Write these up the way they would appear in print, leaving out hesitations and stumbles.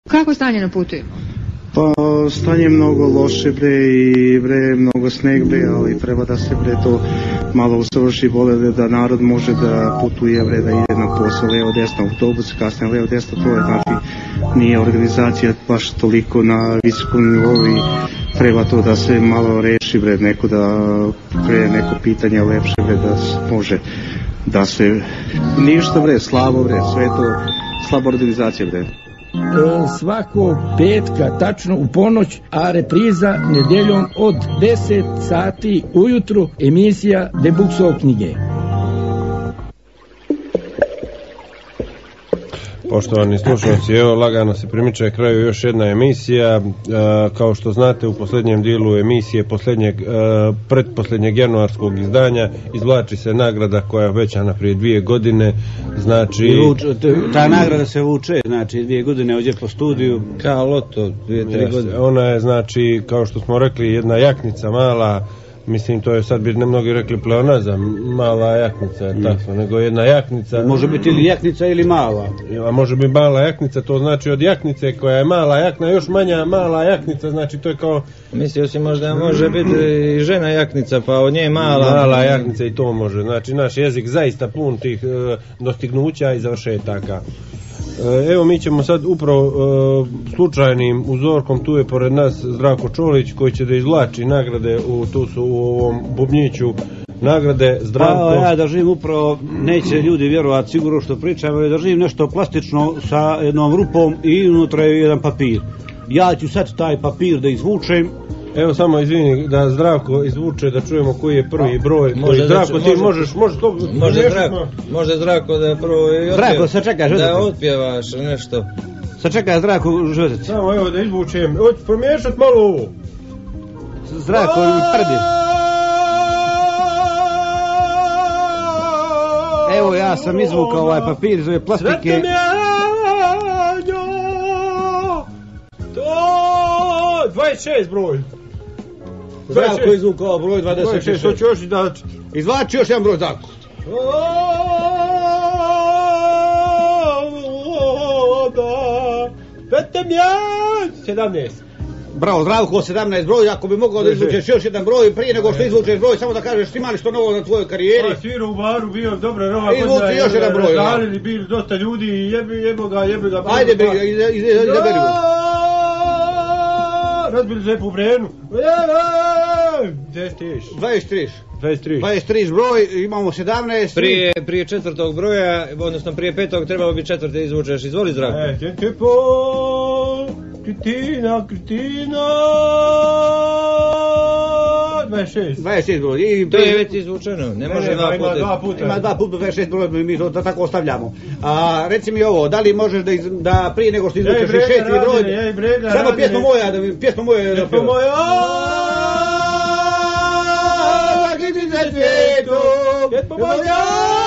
Kako je stanje na putu? Pa stanje je mnogo loše i mnogo sneg ali treba da se to malo usavrši bolje da narod može da putuje da ide na posao levo desno autobus, kasnije levo desno, to je znači nije organizacija baš toliko na visokom nivou i treba to da se malo reši neko da krene neko pitanje lepše da može da se ništa slabo sve to slaba organizacija svakog petka tačno u ponoć, a repriza nedeljom od 10 sati ujutru emisija Debuksov knjige. Poštovani slušalci, evo lagano se primiče kraju još jedna emisija. Kao što znate, u posljednjem dijelu emisije pretposljednjeg januarskog izdanja izvlači se nagrada koja je obećana prije 2 godine. Znači, ta nagrada se vuče, znači 2 godine ovdje po studiju. Kao loto, 2-3 godine. Ona je, znači, kao što smo rekli, jedna jaknica mala. Mislim, to je sad bi mnogi rekli pleonazam, mala jaknica, tako, nego jedna jaknica. Može biti ili jaknica ili mala. A može biti mala jaknica, to znači od jaknice koja je mala jakna, još manja mala jaknica, znači to je kao... Mislio si možda može biti i žena jaknica, pa od nje mala jaknica i to može. Znači naš jezik zaista pun tih dostignuća i završetaka. Evo mi ćemo sad upravo slučajnim uzorkom, tu je pored nas Zdravko Čolić koji će da izvlači nagrade, tu su u ovom bubnjiću nagrade. Zdravko. Ja držim upravo, neće ljudi vjerovati sigurno što pričam, ali držim nešto plastično sa jednom rupom i unutra je jedan papir. Ja ću sad taj papir da izvučem. Evo samo izvini da Zdravko izvuče da čujemo koji je prvi broj. Zdravko ti možeš to... Može Zdravko da prvo Zdravko, sačekaj da otpjevaš nešto. Sačekaj Zdravko Žozec. Samo evo da izvučem. Hoću pomiješat malo ovo. Zdravko prdi. Evo ja sam izvukao ovaj papir iz ove plastike. 26 broj. Zdravko izvukao broj 26. Hoću još da... Izvlači još jedan broj, Zdravko. Petem ja 17. Bravo, Zdravko, 17 broj. Ako bi mogao da izvučeš još jedan broj prije nego što izvučeš broj, samo da kažeš ima li što novo na tvojoj karijeri. Pa svirao u baru, bio dobro nova godina. Izvuči još jedan broj. Razvalili, bili dosta ljudi i jebo ga. Ajde, izaberi go. Razbili se po Brenu. 23 broj, imamo 17. Prije 4. broja, odnosno prije 5. trebalo bi 4. izvučeš. Izvoli Zdravko. Kritina 26 broj. To je već izvučeno, ne može dva puta. Ima 2 puta 26 broj, mi to tako ostavljamo. A reci mi ovo, da li možeš da prije nego što izvučeš 6. broj, samo pjesma moja da pjeva. Pjesma moja,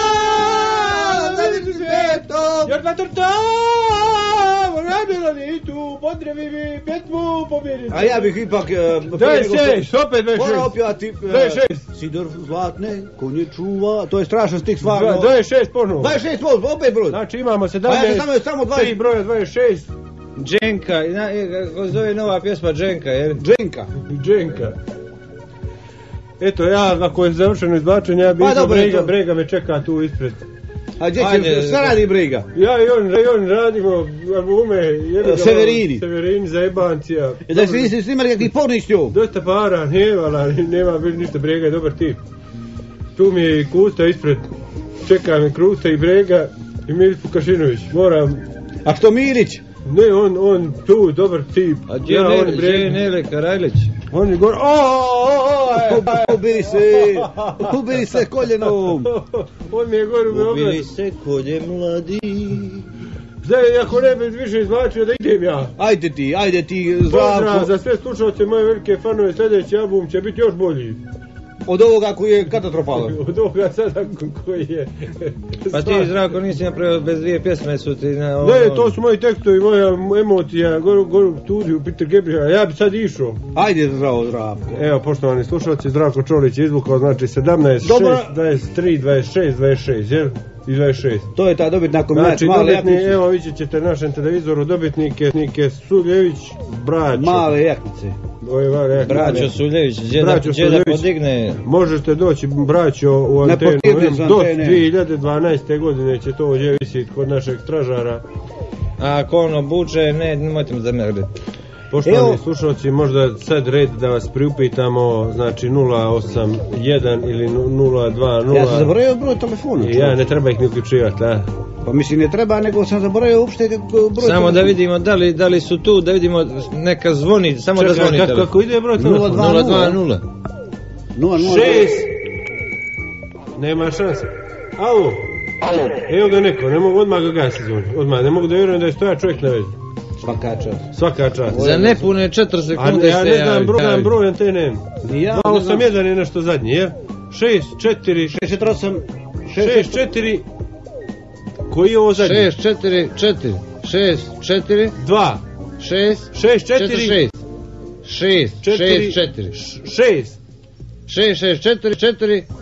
još na torta, vrabila ni tu, potrebi mi pjesmu pobjediti. A ja bih ipak... 26, opet 26. Mora opjevati... 26. Sidor zlatne, konje čuva, to je strašan stih stvarno. 26 ponovo. 26 ponovo, opet broj. Znači imamo 17, a ja samo 3 broja 26. Dženka, kako zove nova pjesma Dženka, jer? Dženka. Eto ja, ako je završeno izvlačenje, ja bih Brega me čeka tu ispred. A gdje će, šta radi Brega? Ja i on radimo albume. Severini za jebancija. Da se nisi snimali kakvih pornih s njom? Dosta para, nema ništa, Brega je dobar tip. Tu mi je i Kusta ispred, čeka me Kusta i Brega i Milić Vukašinović, moram... A što Milić? Ne, on tu, dobar tip. A gdje je Nele Karajlić? On je gore, ubili se koljenom. On mi je gore u Beogradu. Ubili se kolje mladi. Zdaj, ako ne bi više izvlačio da idem ja. Ajde ti, Zdravko. Pozdrav za sve slušalce, moje velike fanove, sljedeći album će biti još bolji. Od ovoga koji je katastrofalan. Od ovoga sada koji je... Pa ti Zdravko nisi napravio bez 2 pjesme su ti... Ne, to su moji tekstovi, moja emocija, goru studiju, Peter Gabriel, ja bi sad išao. Ajde Zdravko. Evo, poštovani slušalci, Zdravko Čolić je izvukao, znači 17, 6, 23, 26, 26, jel? i 26. To je ta dobitna kombinacija. Znači, male dobitni, jaknice. evo vidjet ćete na našem televizoru, dobitnike Suljević, Braćo. Male jaknice. Ove male jaknice. Braćo Suljević, gdje Braćo da Suljević. podigne. Možete doći, Braćo, u Na antenu. potirnicu Do antene. 2012. godine će to ovdje visiti kod našeg stražara. A ako ono buče, nemojte me zameriti. Poštovani Evo. slušalci, možda sad red da vas priupitamo, znači 081 ili 020. Ja sam zaboravio broj telefona. I ja, ne treba ih ni uključivati, a? Pa mislim ne treba, nego sam zaboravio uopšte broj Samo telefona. da vidimo da li su tu, da vidimo neka zvoni, samo da zvoni. Kako ide broj telefona? 020. 0-0. 6. Nema šanse. Alo. Evo ga neko, ne mogu odmah ga gasi zvoni. Odmah, ne mogu da vjerujem da je stoja čovjek na vezi. Svaka čast. Svaka čast. Za nepune 4 A sekunde ja se ne znam javi. broj antene. Ni ja ne znam. 281 je nešto zadnje, je? 6-4 648. 6-4. Koji je ovo zadnji? 6-4-4 6-4 2 6 6-4 6 6 4 6 6 6 4 4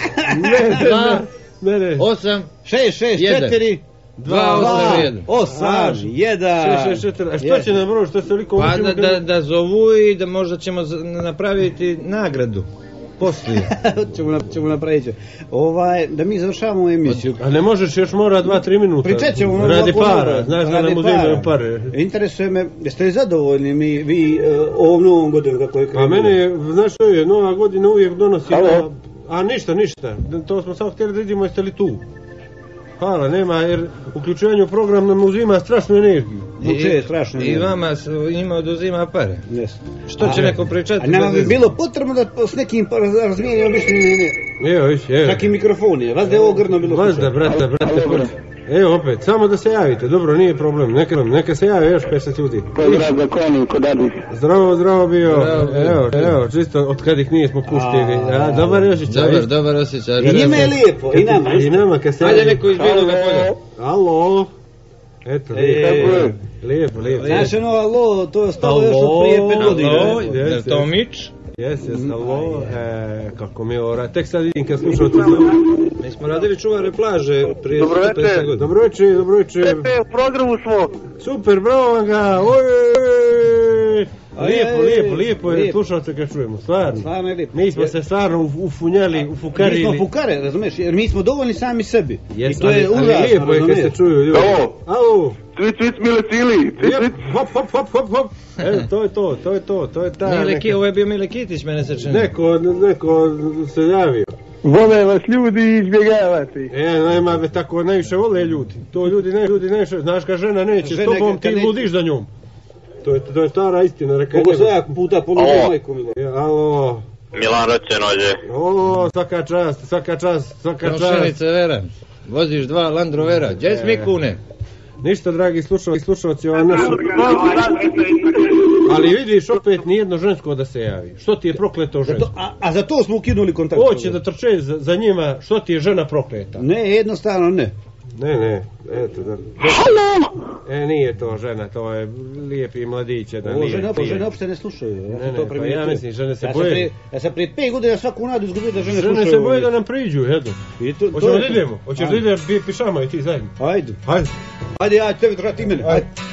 Ne. 8 6-6-4. 2 8 1 8 1. 6-4. A što će nam broj, što se toliko Pa učimo? da zovu i da možda ćemo napraviti nagradu poslije. ćemo napraviti. Da mi završavamo emisiju. A ne možeš, još mora 2-3 minuta. Pričat ćemo radi ovako para, dobro. znaš da Radi nam uzimaju para. pare. Interesuje me, jeste li zadovoljni vi ovom novom godinu kako je A krenulo? mene je, znaš što je, nova godina uvijek donosi... A ništa. To smo samo htjeli da vidimo jeste li tu. Hvala, nema, jer uključivanje u program nam uzima strašnu energiju. Vuče, strašno. I vama njima oduzima pare. Yes. Što će neko pričati? A nama bi bilo potrebno da s nekim razmijenimo mišljenje. Evo. Čak i mikrofoni. Vas da je ovo grno bilo Vazda, brate. Evo opet, samo da se javite, dobro, nije problem, neka se jave još 50 ljudi. Pozdrav za konu kod Adi. Zdravo bio, evo, čisto od kad ih nismo puštili, dobar je osjećaj. Dobar osjećaj. I njima je lijepo, i nama. I nama kad se... Ajde neko iz Bijeloga polja. Alo, eto, lijepo. Znaš ono, alo, to je ostalo još od prije 5 godina. Alo, je to Mić? Jes, alo, kako mi je ora, tek sad vidim kad slušao Mi smo radili čuvare plaže prije 150 godina. Dobro večer. U programu smo. Super, bravo vam ga, lijepo je, slušalce kad čujemo, stvarno. Je lijepo. Mi smo se stvarno ufunjali, ufukarili. Mi smo fukare, razumiješ, jer mi smo dovoljni sami sebi. Yes, I to je ali užasno, lijepo je kad se čuju ljudi. Alo. Cvic, mile cili. Hop. To je ta. Ovo je bio Mile Kitić, mene se čini. Neko se javio. Vole vas ljudi i izbjegavati. Nema me tako, najviše vole ljudi. To ljudi najviše, znaš kad žena neće s tobom, ti ludiš za njom. To je stara istina, reka Koliko njega. se ja puta poludio majku mi. Alo. Milan Roćenođe. Svaka čast. Komšenice Vera, voziš 2 Land Rovera, gdje s Mikune? Ništa, dragi slušalci, ova naša... Ali vidiš, opet nijedno žensko da se javi. Što ti je prokleto žensko? A za to smo ukinuli kontakt. Hoće da trče za njima, što ti je žena prokleta? Ne, jednostavno ne. Ne, eto da... Nije to žena, to je lijepi mladić jedan. Ovo žene uopšte ne slušaju. Pa ja mislim, žene se boje. Ja sam prije 5 godina svaku nadu izgubio da žene slušaju. Žene se boje da nam priđu, eto. Hoćemo da idemo? Hoćeš da idemo pišama i ti zajedno? Ajde, ja ću tebi trati imene. Ajde.